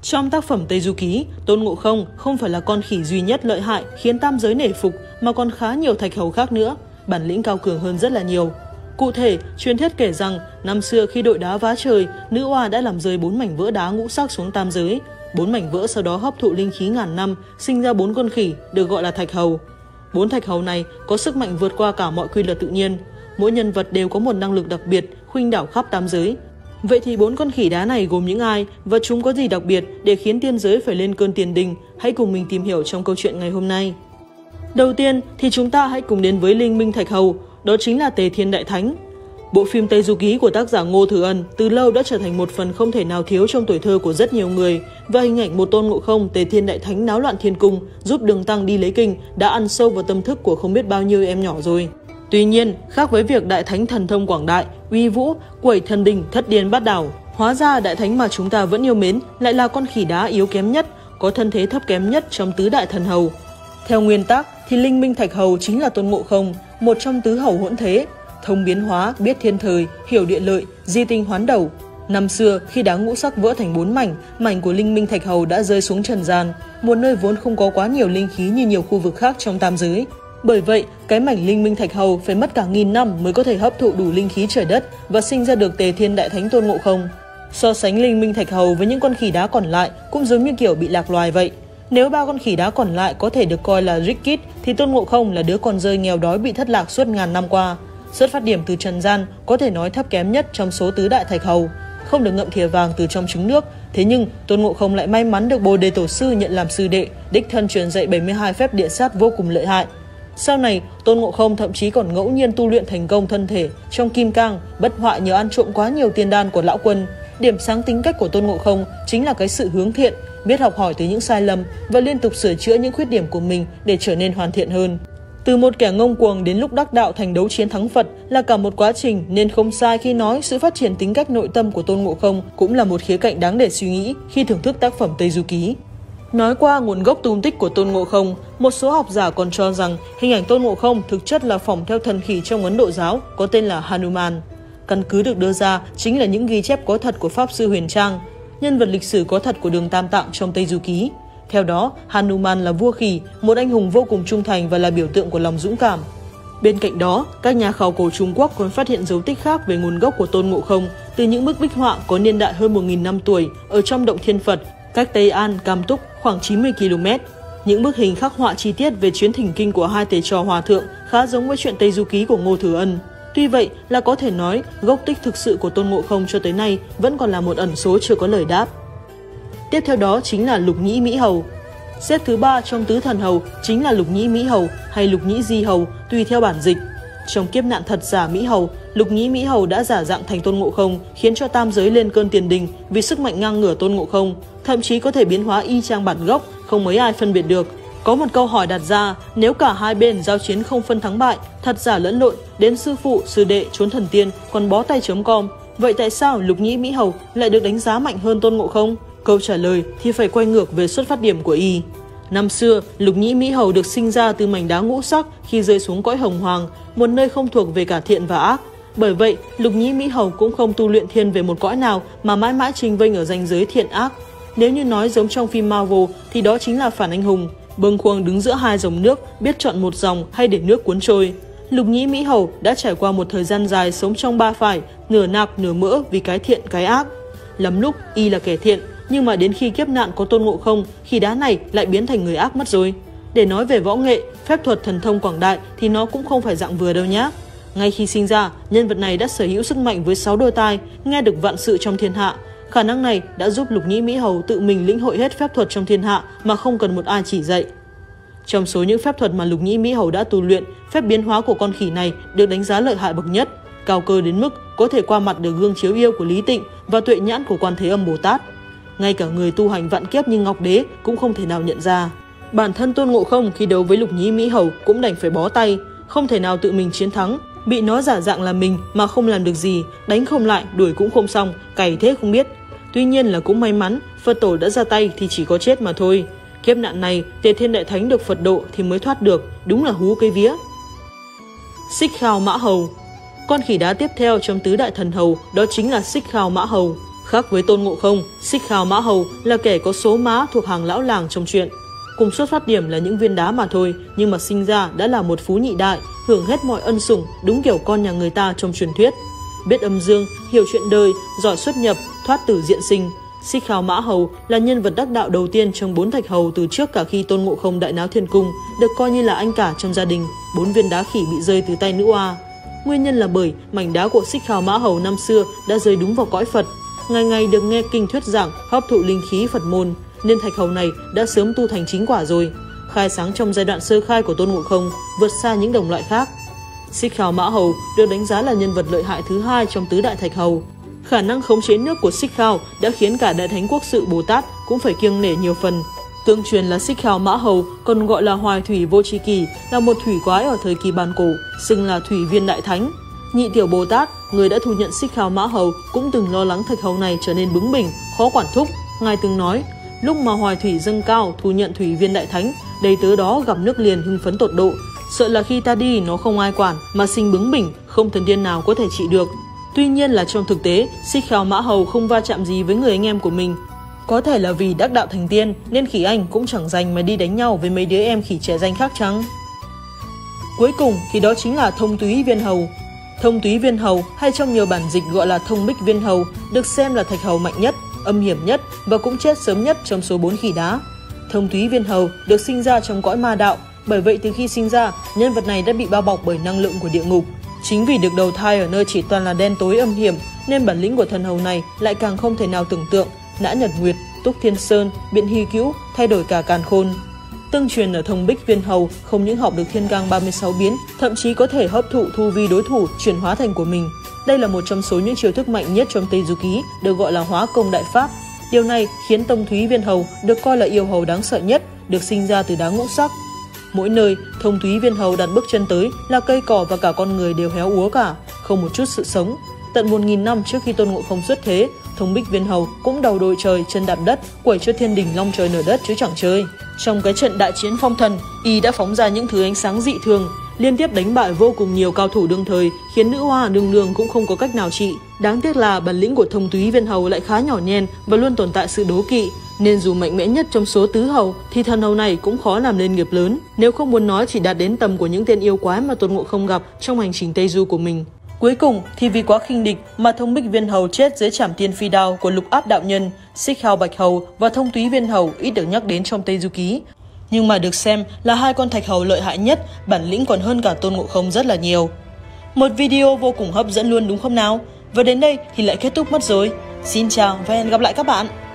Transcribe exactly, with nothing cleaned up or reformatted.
Trong tác phẩm Tây Du Ký, Tôn Ngộ Không không phải là con khỉ duy nhất lợi hại khiến tam giới nể phục mà còn khá nhiều thạch hầu khác nữa, bản lĩnh cao cường hơn rất là nhiều. Cụ thể, truyền thuyết kể rằng năm xưa khi đội đá vá trời, nữ oa đã làm rơi bốn mảnh vỡ đá ngũ sắc xuống tam giới. Bốn mảnh vỡ sau đó hấp thụ linh khí ngàn năm, sinh ra bốn con khỉ được gọi là thạch hầu. Bốn thạch hầu này có sức mạnh vượt qua cả mọi quy luật tự nhiên. Mỗi nhân vật đều có một năng lực đặc biệt, khuynh đảo khắp tam giới. Vậy thì bốn con khỉ đá này gồm những ai và chúng có gì đặc biệt để khiến tiên giới phải lên cơn tiền đình? Hãy cùng mình tìm hiểu trong câu chuyện ngày hôm nay. Đầu tiên thì chúng ta hãy cùng đến với Linh Minh Thạch Hầu, đó chính là Tề Thiên Đại Thánh. Bộ phim Tây Du Ký của tác giả Ngô Thừa Ân từ lâu đã trở thành một phần không thể nào thiếu trong tuổi thơ của rất nhiều người, và hình ảnh một Tôn Ngộ Không Tề Thiên Đại Thánh náo loạn thiên cung giúp Đường Tăng đi lấy kinh đã ăn sâu vào tâm thức của không biết bao nhiêu em nhỏ rồi. Tuy nhiên, khác với việc Đại Thánh thần thông quảng đại, uy vũ, quẩy thần đình, thất điên bát đảo, hóa ra Đại Thánh mà chúng ta vẫn yêu mến lại là con khỉ đá yếu kém nhất, có thân thế thấp kém nhất trong tứ đại thần hầu. Theo nguyên tắc thì Linh Minh Thạch Hầu chính là Tôn Ngộ Không, một trong tứ hầu hỗn thế, thông biến hóa, biết thiên thời, hiểu địa lợi, di tinh hoán đầu. Năm xưa, khi đá ngũ sắc vỡ thành bốn mảnh, mảnh của Linh Minh Thạch Hầu đã rơi xuống trần gian, một nơi vốn không có quá nhiều linh khí như nhiều khu vực khác trong tam giới. Bởi vậy, cái mảnh Linh Minh Thạch Hầu phải mất cả nghìn năm mới có thể hấp thụ đủ linh khí trời đất và sinh ra được Tề Thiên Đại Thánh Tôn Ngộ Không. So sánh Linh Minh Thạch Hầu với những con khỉ đá còn lại cũng giống như kiểu bị lạc loài vậy. Nếu ba con khỉ đá còn lại có thể được coi là rich kid thì Tôn Ngộ Không là đứa con rơi nghèo đói bị thất lạc suốt ngàn năm qua. Xuất phát điểm từ trần gian có thể nói thấp kém nhất trong số tứ đại thạch hầu, không được ngậm thìa vàng từ trong trứng nước. Thế nhưng Tôn Ngộ Không lại may mắn được Bồ Đề Tổ sư nhận làm sư đệ, đích thân truyền dạy bảy mươi hai phép địa sát vô cùng lợi hại. Sau này, Tôn Ngộ Không thậm chí còn ngẫu nhiên tu luyện thành công thân thể trong kim cang, bất hoại nhờ ăn trộm quá nhiều tiên đan của lão quân. Điểm sáng tính cách của Tôn Ngộ Không chính là cái sự hướng thiện, biết học hỏi từ những sai lầm và liên tục sửa chữa những khuyết điểm của mình để trở nên hoàn thiện hơn. Từ một kẻ ngông cuồng đến lúc đắc đạo thành đấu chiến thắng Phật là cả một quá trình, nên không sai khi nói sự phát triển tính cách nội tâm của Tôn Ngộ Không cũng là một khía cạnh đáng để suy nghĩ khi thưởng thức tác phẩm Tây Du Ký. Nói qua nguồn gốc tung tích của Tôn Ngộ Không, một số học giả còn cho rằng hình ảnh Tôn Ngộ Không thực chất là phỏng theo thần khỉ trong Ấn Độ giáo có tên là Hanuman. Căn cứ được đưa ra chính là những ghi chép có thật của Pháp Sư Huyền Trang, nhân vật lịch sử có thật của Đường Tam Tạng trong Tây Du Ký. Theo đó, Hanuman là vua khỉ, một anh hùng vô cùng trung thành và là biểu tượng của lòng dũng cảm. Bên cạnh đó, các nhà khảo cổ Trung Quốc còn phát hiện dấu tích khác về nguồn gốc của Tôn Ngộ Không từ những bức bích họa có niên đại hơn một nghìn năm tuổi ở trong động Thiên Phật, cách Tây An, Cam Túc khoảng chín mươi ki lô mét. Những bức hình khắc họa chi tiết về chuyến thỉnh kinh của hai thầy trò hòa thượng khá giống với chuyện Tây Du Ký của Ngô Thừa Ân. Tuy vậy là có thể nói gốc tích thực sự của Tôn Ngộ Không cho tới nay vẫn còn là một ẩn số chưa có lời đáp. Tiếp theo đó chính là Lục Nhĩ Mỹ Hầu. Xếp thứ ba trong tứ thần hầu chính là Lục Nhĩ Mỹ Hầu hay Lục Nhĩ Di Hầu tùy theo bản dịch. Trong kiếp nạn thật giả Mỹ Hầu, Lục Nhĩ Mỹ Hầu đã giả dạng thành Tôn Ngộ Không, khiến cho tam giới lên cơn tiền đình vì sức mạnh ngang ngửa Tôn Ngộ Không, thậm chí có thể biến hóa y chang bản gốc, không mấy ai phân biệt được. Có một câu hỏi đặt ra, nếu cả hai bên giao chiến không phân thắng bại, thật giả lẫn lộn, đến sư phụ, sư đệ, trốn thần tiên còn bó tay chấm com, vậy tại sao Lục Nhĩ Mỹ Hầu lại được đánh giá mạnh hơn Tôn Ngộ Không? Câu trả lời thì phải quay ngược về xuất phát điểm của y. Năm xưa, Lục Nhĩ Mỹ Hầu được sinh ra từ mảnh đá ngũ sắc khi rơi xuống cõi Hồng Hoàng, một nơi không thuộc về cả thiện và ác. Bởi vậy, Lục Nhĩ Mỹ Hầu cũng không tu luyện thiên về một cõi nào mà mãi mãi chênh vênh ở ranh giới thiện ác. Nếu như nói giống trong phim Marvel thì đó chính là phản anh hùng, bâng khuâng đứng giữa hai dòng nước, biết chọn một dòng hay để nước cuốn trôi. Lục Nhĩ Mỹ Hầu đã trải qua một thời gian dài sống trong ba phải, nửa nạc nửa mỡ vì cái thiện cái ác. Lắm lúc y là kẻ thiện, nhưng mà đến khi kiếp nạn có Tôn Ngộ Không, khi đá này lại biến thành người ác mất rồi. Để nói về võ nghệ, phép thuật thần thông quảng đại thì nó cũng không phải dạng vừa đâu nhá. Ngay khi sinh ra, nhân vật này đã sở hữu sức mạnh với sáu đôi tai, nghe được vạn sự trong thiên hạ. Khả năng này đã giúp Lục Nhĩ Mỹ Hầu tự mình lĩnh hội hết phép thuật trong thiên hạ mà không cần một ai chỉ dạy. Trong số những phép thuật mà Lục Nhĩ Mỹ Hầu đã tu luyện, phép biến hóa của con khỉ này được đánh giá lợi hại bậc nhất, cao cơ đến mức có thể qua mặt được gương chiếu yêu của Lý Tịnh và tuệ nhãn của Quan Thế Âm Bồ Tát. Ngay cả người tu hành vạn kiếp như Ngọc Đế cũng không thể nào nhận ra. Bản thân Tôn Ngộ Không khi đấu với Lục Nhĩ Mỹ Hầu cũng đành phải bó tay, không thể nào tự mình chiến thắng, bị nó giả dạng là mình mà không làm được gì, đánh không lại, đuổi cũng không xong, cày thế không biết. Tuy nhiên là cũng may mắn, Phật tổ đã ra tay thì chỉ có chết mà thôi. Kiếp nạn này, Tề Thiên Đại Thánh được Phật độ thì mới thoát được, đúng là hú cây vía. Xích Khao Mã Hầu. Con khỉ đá tiếp theo trong tứ đại thần hầu đó chính là Xích Khao Mã Hầu. Khác với Tôn Ngộ Không, Xích Khao Mã Hầu là kẻ có số má thuộc hàng lão làng trong truyện. Cùng xuất phát điểm là những viên đá mà thôi, nhưng mà sinh ra đã là một phú nhị đại, hưởng hết mọi ân sủng, đúng kiểu con nhà người ta trong truyền thuyết. Biết âm dương, hiểu chuyện đời, giỏi xuất nhập, thoát tử diện sinh. Xích Khao Mã Hầu là nhân vật đắc đạo đầu tiên trong bốn thạch hầu từ trước cả khi Tôn Ngộ Không đại náo thiên cung, được coi như là anh cả trong gia đình. Bốn viên đá khỉ bị rơi từ tay nữ oa. Nguyên nhân là bởi mảnh đá của Xích Khao Mã Hầu năm xưa đã rơi đúng vào cõi Phật, ngày ngày được nghe kinh thuyết giảng, hấp thụ linh khí Phật môn, nên thạch hầu này đã sớm tu thành chính quả rồi, khai sáng trong giai đoạn sơ khai của Tôn Ngộ Không, vượt xa những đồng loại khác. Xích Khao Mã Hầu được đánh giá là nhân vật lợi hại thứ hai trong tứ đại thạch hầu. Khả năng khống chế nước của Xích Khao đã khiến cả Đại Thánh Quốc Sự Bồ Tát cũng phải kiêng nể nhiều phần. Tương truyền là Xích Khao Mã Hầu còn gọi là Hoài Thủy Vô Tri Kỳ, là một thủy quái ở thời kỳ bàn cổ, xưng là Thủy Viên Đại Thánh. Nhị Tiểu Bồ Tát, người đã thu nhận Xích Khao Mã Hầu, cũng từng lo lắng thạch hầu này trở nên bướng bỉnh, khó quản thúc. Ngài từng nói, lúc mà Hoài Thủy dâng cao thu nhận Thủy Viên Đại Thánh, đầy tớ đó gặp nước liền hưng phấn tột độ, sợ là khi ta đi nó không ai quản mà sinh bướng bỉnh, không thần tiên nào có thể trị được. Tuy nhiên là trong thực tế, Xích Khao Mã Hầu không va chạm gì với người anh em của mình. Có thể là vì đắc đạo thành tiên nên khỉ anh cũng chẳng dành mà đi đánh nhau với mấy đứa em khỉ trẻ danh khác chăng. Cuối cùng thì đó chính là Thông Túy Viên Hầu. Thông Túy Viên Hầu hay trong nhiều bản dịch gọi là Thông Bích Viên Hầu được xem là thạch hầu mạnh nhất, âm hiểm nhất và cũng chết sớm nhất trong số bốn khỉ đá. Thông Túy Viên Hầu được sinh ra trong cõi ma đạo, bởi vậy từ khi sinh ra, nhân vật này đã bị bao bọc bởi năng lượng của địa ngục. Chính vì được đầu thai ở nơi chỉ toàn là đen tối âm hiểm nên bản lĩnh của thần hầu này lại càng không thể nào tưởng tượng, Nã Nhật Nguyệt, Túc Thiên Sơn, Biện Hy Cữu, thay đổi cả càn khôn. Tương truyền ở Thông Bích Viên Hầu không những học được thiên cang ba mươi sáu biến, thậm chí có thể hấp thụ thu vi đối thủ, chuyển hóa thành của mình. Đây là một trong số những chiêu thức mạnh nhất trong Tây Du Ký, được gọi là Hóa Công Đại Pháp. Điều này khiến Thông Túy Viên Hầu được coi là yêu hầu đáng sợ nhất, được sinh ra từ đá ngũ sắc. Mỗi nơi Thông Túy Viên Hầu đặt bước chân tới là cây cỏ và cả con người đều héo úa cả, không một chút sự sống. Tận một nghìn năm trước khi Tôn Ngộ Không xuất thế, Thông Bích Viên Hầu cũng đầu đội trời chân đạp đất, quẩy cho thiên đình long trời nở đất chứ chẳng chơi. Trong cái trận đại chiến phong thần, y đã phóng ra những thứ ánh sáng dị thường, liên tiếp đánh bại vô cùng nhiều cao thủ đương thời, khiến nữ hoa nương nương cũng không có cách nào trị. Đáng tiếc là bản lĩnh của Thông Túy Viên Hầu lại khá nhỏ nhen và luôn tồn tại sự đố kỵ, nên dù mạnh mẽ nhất trong số tứ hầu thì thần hầu này cũng khó làm nên nghiệp lớn, nếu không muốn nói chỉ đạt đến tầm của những tên yêu quái mà Tôn Ngộ Không gặp trong hành trình Tây Du của mình. Cuối cùng thì vì quá khinh địch mà Thông Bích Viên Hầu chết dưới trảm tiên phi đao của Lục Áp đạo nhân. Xích Khao Bạch Hầu và Thông Túy Viên Hầu ít được nhắc đến trong Tây Du Ký, nhưng mà được xem là hai con thạch hầu lợi hại nhất, bản lĩnh còn hơn cả Tôn Ngộ Không rất là nhiều. Một video vô cùng hấp dẫn luôn đúng không nào? Và đến đây thì lại kết thúc mất rồi. Xin chào và hẹn gặp lại các bạn.